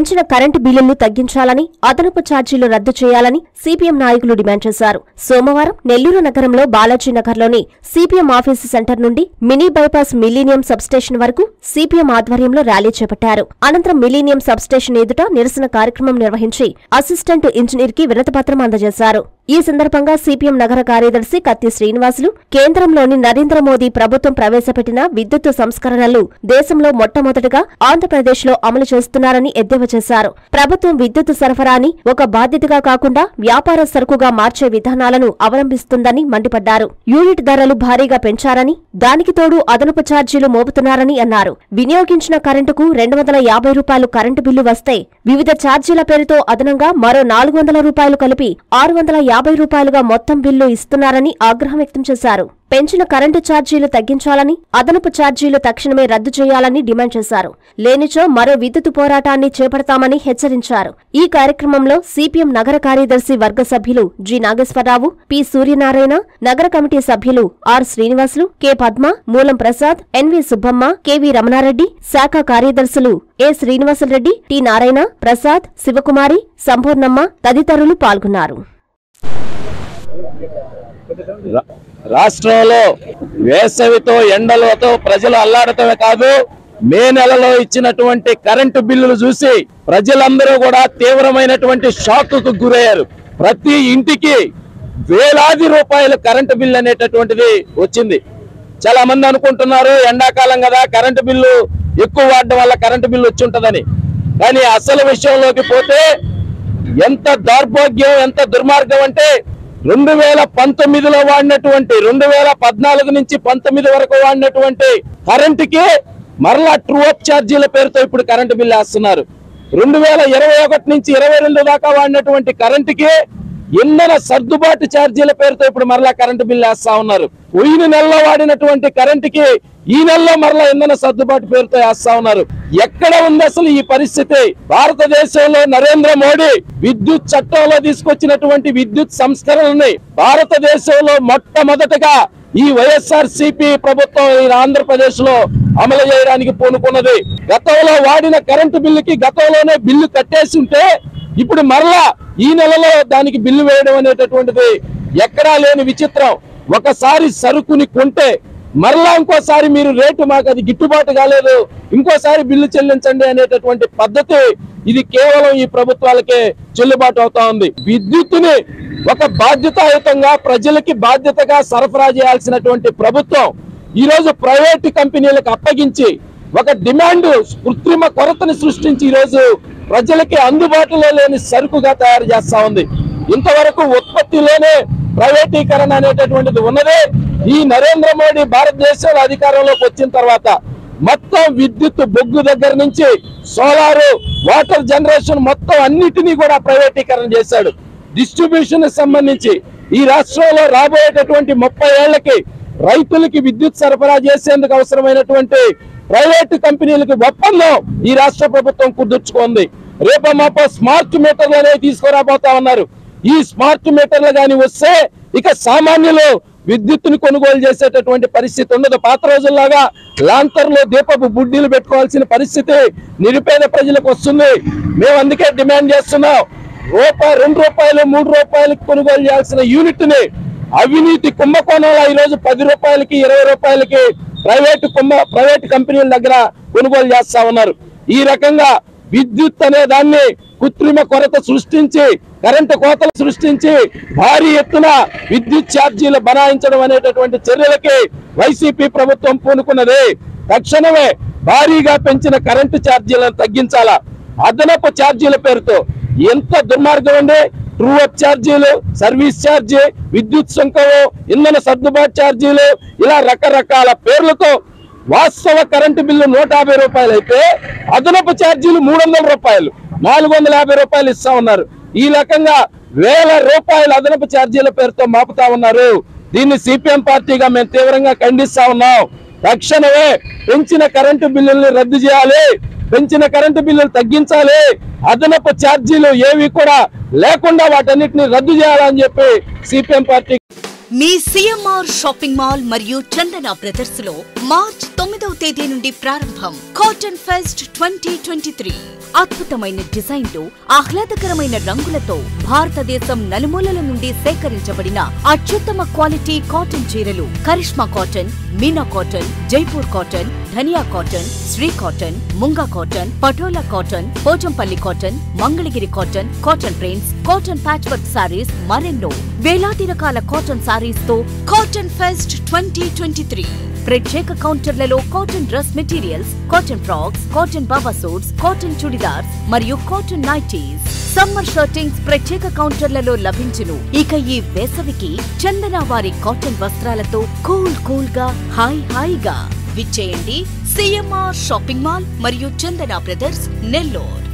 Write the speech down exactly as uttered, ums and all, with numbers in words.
పెంచిన కరెంటు బిల్లులు తగ్గించాలని, అదనపు ఛార్జీలు రద్దు చేయాలని సిపిఎం నాయకులు డిమాండ్ చేశారు. సోమవారం నెల్లూరు నగరంలో బాలాజీనగర్లోని సిపిఎం ఆఫీసు సెంటర్ నుండి మినీ బైపాస్ మిలీనియం సబ్స్టేషన్ వరకు సిపిఎం ఆధ్వర్యంలో ర్యాలీ చేపట్టారు. అనంతరం మిలీనియం సబ్స్టేషన్ ఎదుట నిరసన కార్యక్రమం నిర్వహించి అసిస్టెంట్ ఇంజనీర్ కి వినతిపత్రం అందజేశారు. ఈ సందర్భంగా సిపిఎం నగర కార్యదర్శి కత్తి శ్రీనివాసులు కేంద్రంలోని నరేంద్ర మోదీ ప్రభుత్వం ప్రవేశపెట్టిన విద్యుత్ సంస్కరణలు దేశంలో మొట్టమొదటగా ఆంధ్రప్రదేశ్లో అమలు చేస్తున్నారని ఎద్దేవా చేశారు. ప్రభుత్వం విద్యుత్ సరఫరాని ఒక బాధ్యతగా కాకుండా వ్యాపార సరుకుగా మార్చే విధానాలను అవలంబిస్తుందని మండిపడ్డారు. యూనిట్ ధరలు భారీగా పెంచారని, దానికి తోడు అదనపు ఛార్జీలు మోపుతున్నారని అన్నారు. వినియోగించిన కరెంటుకు రెండు వందల యాభై రూపాయలు కరెంటు బిల్లు వస్తే వివిధ ఛార్జీల పేరుతో అదనంగా మరో నాలుగు వందల రూపాయలు కలిపి ఆరు వందల యాభై రూపాయలుగా మొత్తం బిల్లు ఇస్తున్నారని ఆగ్రహం వ్యక్తం చేశారు. పెంచిన కరెంటు ఛార్జీలు తగ్గించాలని, అదనపు ఛార్జీలు తక్షణమే రద్దు చేయాలని డిమాండ్ చేశారు. లేనిచో మరో విద్యుత్ పోరాటాన్ని చేపడతామని హెచ్చరించారు. ఈ కార్యక్రమంలో సిపిఎం నగర కార్యదర్శి వర్గ సభ్యులు జి నాగేశ్వరరావు, పి సూర్యనారాయణ, నగర కమిటీ సభ్యులు are Srinivasulu, K Padma, Mulam Prasad, NV Subbamma, KV Ramana Reddy, శాఖ కార్యదర్శులు ఏ శ్రీనివాసరెడ్డి, టి నారాయణ, ప్రసాద్, శివకుమారి, సంపూర్ణమ్మ తదితరులు పాల్గొన్నారు. రాష్ట్రంలో వేసవితో ఎండలతో ప్రజలు అల్లాడటమే కాదు, మే నెలలో ఇచ్చినటువంటి కరెంటు బిల్లులు చూసి ప్రజలందరూ కూడా తీవ్రమైనటువంటి షాక్ కు గురయ్యారు. ప్రతి ఇంటికి వేలాది రూపాయల కరెంటు బిల్లు అనేటటువంటిది వచ్చింది. చాలా మంది అనుకుంటున్నారు ఎండాకాలం కదా కరెంటు బిల్లు ఎక్కువ వాడడం వల్ల కరెంటు బిల్లు వచ్చి ఉంటుందని. కానీ అసలు విషయంలోకి పోతే ఎంత దౌర్భాగ్యం, ఎంత దుర్మార్గం అంటే రెండు వేల పంతొమ్మిదిలో వాడినటువంటి రెండు వేల పద్నాలుగు నుంచి పంతొమ్మిది వరకు వాడినటువంటి కరెంటుకి మరలా ట్రూ అప్ ఛార్జీల పేరుతో ఇప్పుడు కరెంటు బిల్లు వేస్తున్నారు. రెండు వేల ఇరవై ఒకటి నుంచి ఇరవై రెండు దాకా వాడినటువంటి కరెంటుకి ఇంధన సర్దుబాటు ఛార్జీల పేరుతో ఇప్పుడు మరలా కరెంటు బిల్లు వేస్తా ఉన్నారు. పోయిన నెలలో వాడినటువంటి కరెంటుకి ఈ నెలలో మరలా ఇంధన సర్దుబాటు పేరుతో వేస్తా ఉన్నారు. ఎక్కడ ఉంది అసలు ఈ పరిస్థితి? భారతదేశంలో నరేంద్ర మోడీ విద్యుత్ చట్టంలో తీసుకొచ్చినటువంటి విద్యుత్ సంస్కరణల్ని భారతదేశంలో మొట్టమొదటగా ఈ వైఎస్ఆర్ సిపి ప్రభుత్వం ఈ ఆంధ్రప్రదేశ్ లో అమలు చేయడానికి పూనుకున్నది. గతంలో వాడిన కరెంటు బిల్లుకి గతంలోనే బిల్లు కట్టేసి ఉంటే ఇప్పుడు మరలా ఈ నెలలో దానికి బిల్లు వేయడం అనేటటువంటిది ఎక్కడా లేని విచిత్రం. ఒకసారి సరుకుని కొంటే మరలా ఇంకోసారి మీరు రేటు మాకు అది గిట్టుబాటు కాలేదు, ఇంకోసారి బిల్లు చెల్లించండి అనేటటువంటి పద్ధతి ఇది కేవలం ఈ ప్రభుత్వాలకే చెల్లుబాటు అవుతా ఉంది. విద్యుత్తుని ఒక బాధ్యతాయుతంగా ప్రజలకి బాధ్యతగా సరఫరా చేయాల్సినటువంటి ప్రభుత్వం ఈ రోజు ప్రైవేటు కంపెనీలకు అప్పగించి ఒక డిమాండ్ కృత్రిమ కొరతని సృష్టించి ఈ రోజు ప్రజలకి అందుబాటులో లేని సరుకుగా తయారు చేస్తా ఉంది. ఇంతవరకు ఉత్పత్తిలోనే ప్రైవేటీకరణ అనేటటువంటిది ఉన్నదే ఈ నరేంద్ర మోడీ భారతదేశంలో అధికారంలోకి వచ్చిన తర్వాత. మొత్తం విద్యుత్ బొగ్గు దగ్గర నుంచి సోలారు, వాటర్ జనరేషన్ మొత్తం అన్నిటినీ కూడా ప్రైవేటీకరణ చేశాడు. డిస్ట్రిబ్యూషన్ సంబంధించి ఈ రాష్ట్రంలో రాబోయేటటువంటి ముప్పై ఏళ్లకి రైతులకి విద్యుత్ సరఫరా చేసేందుకు అవసరమైనటువంటి ప్రైవేటు కంపెనీలకు ఒప్పందం ఈ రాష్ట్ర ప్రభుత్వం కుదుర్చుకుంది. రేపో మాపో స్మార్ట్ మీటర్లు అనేవి తీసుకురాబోతా ఉన్నారు. ఈ స్మార్ట్ మీటర్లు కానీ వస్తే ఇక సామాన్యులు విద్యుత్తుని కొనుగోలు చేసేటటువంటి పరిస్థితి ఉండదు. పాత రోజుల్లాగా లాంతర్లో దీపపు బుడ్డీలు పెట్టుకోవాల్సిన పరిస్థితి నిరుపేద ప్రజలకు వస్తుంది. మేము అందుకే డిమాండ్ చేస్తున్నాం, రూపాయి రెండు రూపాయలు మూడు రూపాయలకి కొనుగోలు చేయాల్సిన యూనిట్ ని అవినీతి కుంభకోణంలో ఈ రోజు పది రూపాయలకి ఇరవై రూపాయలకి ప్రైవేటు కుంభ ప్రైవేటు కంపెనీల దగ్గర కొనుగోలు చేస్తా ఉన్నారు. ఈ రకంగా విద్యుత్ అనే దాన్ని కృత్రిమ కొరత సృష్టించి, కరెంటు కోతలు సృష్టించి భారీ ఎత్తున విద్యుత్ ఛార్జీలు బనాయించడం అనేటటువంటి చర్యలకి వైసీపీ ప్రభుత్వం పూనుకున్నది. తక్షణమే భారీగా పెంచిన కరెంటు ఛార్జీలను తగ్గించాలా. అదనపు ఛార్జీల పేరుతో ఎంత దుర్మార్గం అండి! ట్రూ అప్ ఛార్జీలు, సర్వీస్ ఛార్జీ, విద్యుత్ సుంకము, ఇంధన సర్దుబాటు ఛార్జీలు, ఇలా రకరకాల పేర్లతో వాస్తవ కరెంటు బిల్లు నూట యాభై రూపాయలు అయితే అదనపు ఛార్జీలు మూడు వందల రూపాయలు నాలుగు వందల యాభై రూపాయలు ఇస్తా ఉన్నారు. ఈ రకంగా వేల రూపాయల అదనపు ఛార్జీల పేరుతో మాపుతా ఉన్నారు. దీన్ని సిపిఎం పార్టీగా మేము తీవ్రంగా ఖండిస్తా ఉన్నాం. తక్షణమే పెంచిన కరెంటు బిల్లుల్ని రద్దు చేయాలి, పెంచిన కరెంటు బిల్లులు తగ్గించాలి, అదనపు ఛార్జీలు ఏవి కూడా లేకుండా వాటన్నిటిని రద్దు చేయాలని చెప్పి సిపిఎం పార్టీ మీ సిఎంఆర్ షాపింగ్ మాల్ మరియు చందన బ్రదర్స్ లో మార్చ్ తొమ్మిదవ తేదీ నుండి ప్రారంభం cotton fest twenty twenty three. అద్భుతమైన డిజైన్లు, ఆహ్లాదకరమైన రంగులతో భారతదేశం నలుమూలల నుండి సేకరించబడిన అత్యుత్తమ క్వాలిటీ కాటన్ చీరలు Karishma cotton, Meena cotton, Jaipur cotton, Dhaniya cotton, Shri cotton, Munga cotton, Patola cotton, Pochampalli cotton, Mangalagiri cotton, cotton prints, cotton patch work saris, మరెన్నో వేలాది రకాల కాటన్ సారీస్ తో cotton fest twenty twenty three. ప్రత్యేక కౌంటర్లలో cotton dress materials, cotton frocks, cotton baba suits, cotton chudidars మరియు cotton nighties. Summer shirtings ప్రత్యేక కౌంటర్లలో లభించును. ఇక ఈ వేసవికి చందన వారి కాటన్ వస్త్రాలతో కూల్ కూల్ గా హాయ్ హాయిగా విచ్చేయండి సిఎంఆర్ షాపింగ్ మాల్ మరియు చందన బ్రదర్స్, నెల్లూరు.